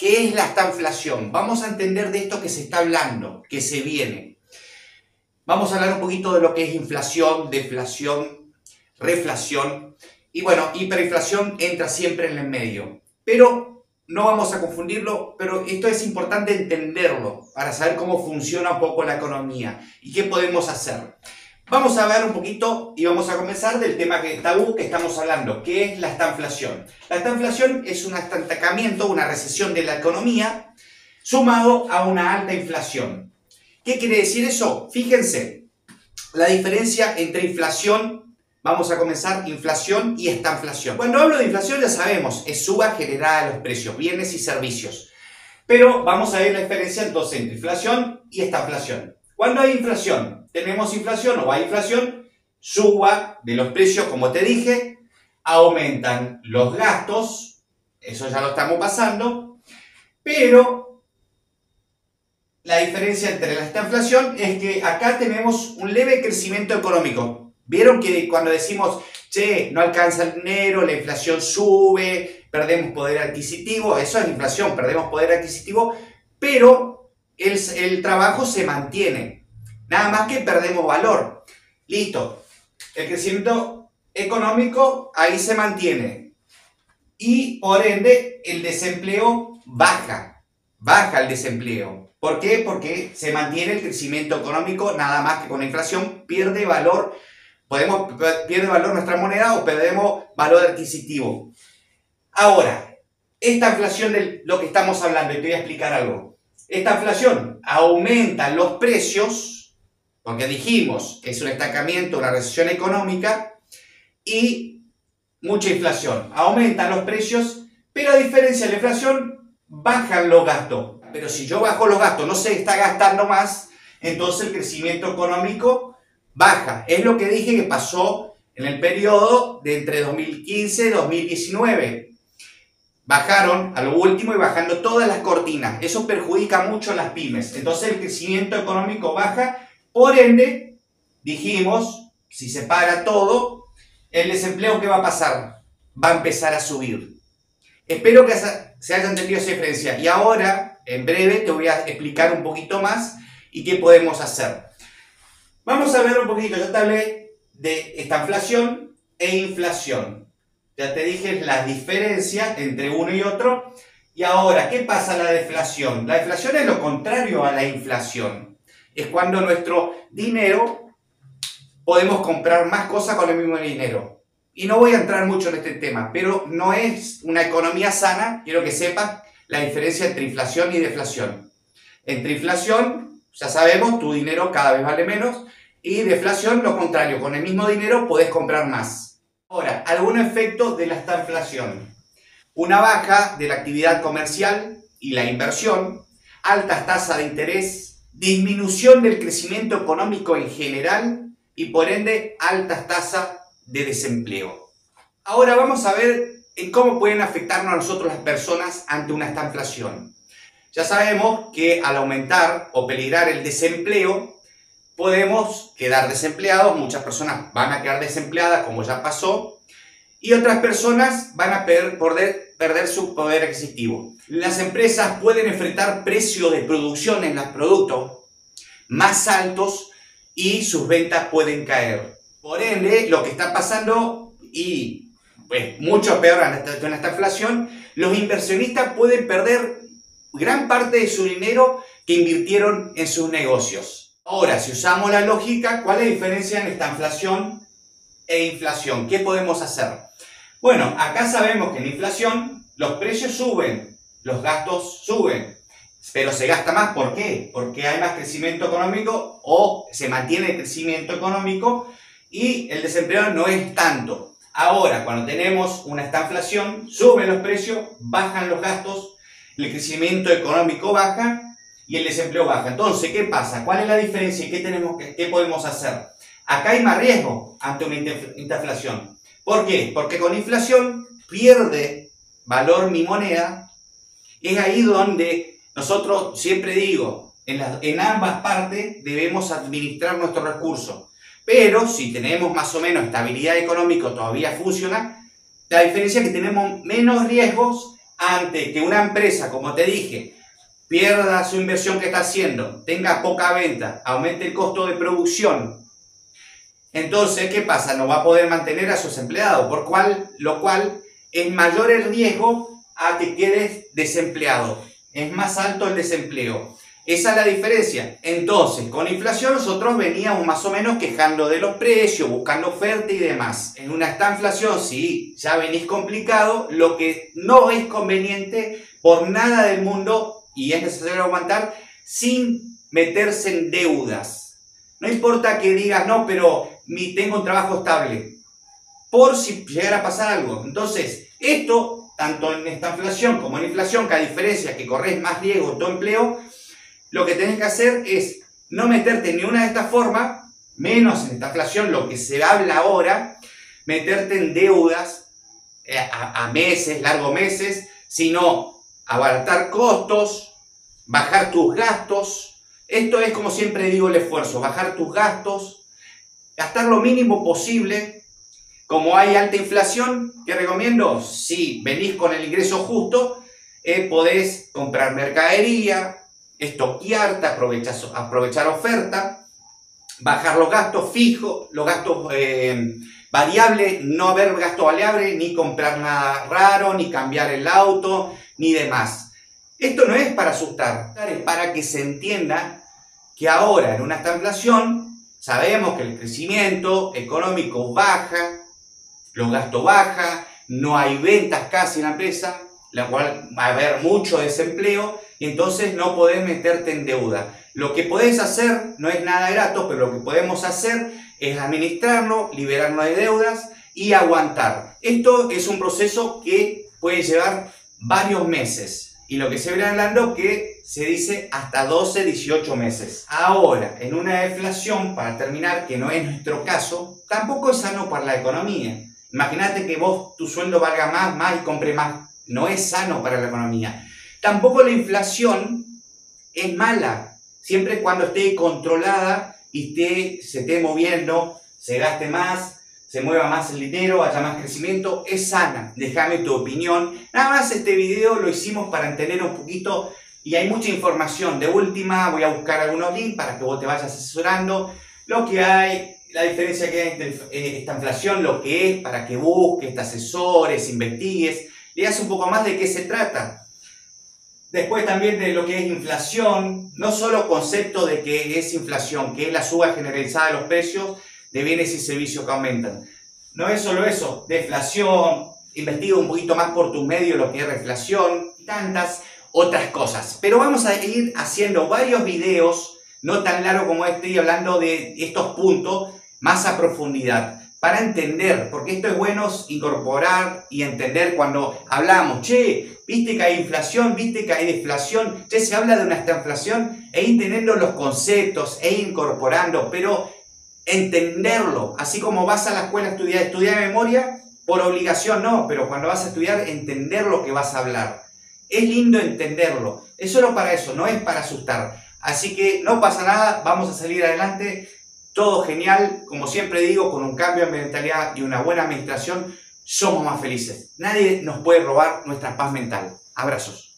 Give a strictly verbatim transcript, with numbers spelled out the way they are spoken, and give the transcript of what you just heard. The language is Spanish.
¿Qué es la estanflación? Vamos a entender de esto que se está hablando, que se viene. Vamos a hablar un poquito de lo que es inflación, deflación, reflación. Y bueno, hiperinflación entra siempre en el medio. Pero no vamos a confundirlo, pero esto es importante entenderlo para saber cómo funciona un poco la economía y qué podemos hacer. Vamos a ver un poquito y vamos a comenzar del tema que tabú que estamos hablando, que es la estanflación. La estanflación es un estancamiento, una recesión de la economía sumado a una alta inflación. ¿Qué quiere decir eso? Fíjense, la diferencia entre inflación, vamos a comenzar, inflación y estanflación. Cuando hablo de inflación ya sabemos, es suba generada de los precios, bienes y servicios. Pero vamos a ver la diferencia entonces entre inflación y estanflación. Cuando hay inflación, tenemos inflación o hay inflación, suba de los precios, como te dije, aumentan los gastos, eso ya lo estamos pasando, pero la diferencia entre la estanflación es que acá tenemos un leve crecimiento económico. ¿Vieron que cuando decimos, che, no alcanza el dinero, la inflación sube, perdemos poder adquisitivo? Eso es inflación, perdemos poder adquisitivo, pero el, el trabajo se mantiene. Nada más que perdemos valor. Listo. El crecimiento económico ahí se mantiene. Y por ende el desempleo baja. Baja el desempleo. ¿Por qué? Porque se mantiene el crecimiento económico, nada más que con la inflación pierde valor. Podemos, pierde valor nuestra moneda o perdemos valor adquisitivo. Ahora, esta inflación de lo que estamos hablando, y te voy a explicar algo. Esta inflación aumenta los precios, porque dijimos que es un estancamiento, una recesión económica y mucha inflación. Aumentan los precios, pero a diferencia de la inflación, bajan los gastos. Pero si yo bajo los gastos, no se está gastando más, entonces el crecimiento económico baja. Es lo que dije que pasó en el periodo de entre dos mil quince y dos mil diecinueve. Bajaron a lo último y bajando todas las cortinas. Eso perjudica mucho a las pymes. Entonces el crecimiento económico baja. Por ende, dijimos, si se para todo, el desempleo, ¿qué va a pasar? Va a empezar a subir. Espero que se haya entendido esa diferencia. Y ahora, en breve, te voy a explicar un poquito más y qué podemos hacer. Vamos a ver un poquito, yo te hablé de estanflación e inflación. Ya te dije la diferencia entre uno y otro. Y ahora, ¿qué pasa la deflación? La deflación es lo contrario a la inflación. Es cuando nuestro dinero podemos comprar más cosas con el mismo dinero. Y no voy a entrar mucho en este tema, pero no es una economía sana. Quiero que sepas la diferencia entre inflación y deflación. Entre inflación, ya sabemos, tu dinero cada vez vale menos. Y deflación, lo contrario, con el mismo dinero podés comprar más. Ahora, algún efecto de la estanflación. Una baja de la actividad comercial y la inversión, altas tasas de interés, disminución del crecimiento económico en general y por ende altas tasas de desempleo. Ahora vamos a ver en cómo pueden afectarnos a nosotros las personas ante una estanflación. Ya sabemos que al aumentar o peligrar el desempleo podemos quedar desempleados, muchas personas van a quedar desempleadas como ya pasó y otras personas van a perder, perder su poder adquisitivo. Las empresas pueden enfrentar precios de producción en los productos más altos y sus ventas pueden caer. Por ende, lo que está pasando, y pues mucho peor en esta inflación, los inversionistas pueden perder gran parte de su dinero que invirtieron en sus negocios. Ahora, si usamos la lógica, ¿cuál es la diferencia en esta inflación e inflación? ¿Qué podemos hacer? Bueno, acá sabemos que en inflación los precios suben, los gastos suben, pero se gasta más. ¿Por qué? Porque hay más crecimiento económico o se mantiene el crecimiento económico y el desempleo no es tanto. Ahora, cuando tenemos una estanflación, suben los precios, bajan los gastos, el crecimiento económico baja y el desempleo baja. Entonces, ¿qué pasa? ¿Cuál es la diferencia y qué, tenemos que, qué podemos hacer? Acá hay más riesgo ante una inflación. ¿Por qué? Porque con inflación pierde valor mi moneda. Es ahí donde nosotros, siempre digo, en, la, en ambas partes debemos administrar nuestros recursos. Pero si tenemos más o menos estabilidad económica, todavía funciona, la diferencia es que tenemos menos riesgos ante que una empresa, como te dije, pierda su inversión que está haciendo, tenga poca venta, aumente el costo de producción, entonces, ¿qué pasa? No va a poder mantener a sus empleados, por cual, lo cual es mayor el riesgo a que quedes desempleado. Es más alto el desempleo. Esa es la diferencia. Entonces, con inflación nosotros veníamos más o menos quejando de los precios, buscando oferta y demás. En una esta inflación, sí, ya venís complicado, lo que no es conveniente por nada del mundo, y es necesario aguantar, sin meterse en deudas. No importa que digas, no, pero mi, tengo un trabajo estable, por si llegara a pasar algo. Entonces, esto, tanto en esta inflación como en inflación, que a diferencia que corres más riesgo en tu empleo, lo que tenés que hacer es no meterte ni una de estas formas, menos en esta inflación, lo que se habla ahora, meterte en deudas eh, a, a meses, largos meses, sino abaratar costos, bajar tus gastos. Esto es, como siempre digo, el esfuerzo, bajar tus gastos, gastar lo mínimo posible. Como hay alta inflación, ¿qué recomiendo? Si venís con el ingreso justo, eh, podés comprar mercadería, estoquearte, aprovechar, aprovechar oferta, bajar los gastos fijos, los gastos eh, variables, no haber gasto variable, ni comprar nada raro, ni cambiar el auto, ni demás. Esto no es para asustar, es para que se entienda que ahora en una esta inflación sabemos que el crecimiento económico baja, los gastos bajan, no hay ventas casi en la empresa, la cual va a haber mucho desempleo y entonces no podés meterte en deuda. Lo que podés hacer no es nada grato, pero lo que podemos hacer es administrarlo, liberarnos de deudas y aguantar. Esto es un proceso que puede llevar varios meses. Y lo que se viene hablando que se dice hasta doce, dieciocho meses. Ahora, en una deflación, para terminar, que no es nuestro caso, tampoco es sano para la economía. Imagínate que vos, tu sueldo valga más, más y compre más. No es sano para la economía. Tampoco la inflación es mala, siempre y cuando esté controlada y esté, se esté moviendo, se gaste más, se mueva más el dinero, haya más crecimiento, es sana. Déjame tu opinión. Nada más este video lo hicimos para entender un poquito y hay mucha información. De última voy a buscar algunos links para que vos te vayas asesorando lo que hay, la diferencia que hay entre esta inflación, lo que es, para que busques, te asesores, investigues, leas un poco más de qué se trata. Después también de lo que es inflación, no solo concepto de que es inflación, que es la suba generalizada de los precios de bienes y servicios que aumentan. No es solo eso, deflación, investiga un poquito más por tus medios lo que es reflación, tantas otras cosas. Pero vamos a ir haciendo varios videos, no tan largos como este, y hablando de estos puntos más a profundidad, para entender, porque esto es bueno incorporar y entender cuando hablamos, che, viste que hay inflación, viste que hay deflación, che, se habla de una estanflación, e ir teniendo los conceptos, e ir incorporando, pero entenderlo, así como vas a la escuela a estudiar, estudiar de memoria, por obligación no, pero cuando vas a estudiar, entender lo que vas a hablar. Es lindo entenderlo, es solo para eso, no es para asustar. Así que no pasa nada, vamos a salir adelante, todo genial, como siempre digo, con un cambio de mentalidad y una buena administración, somos más felices. Nadie nos puede robar nuestra paz mental. Abrazos.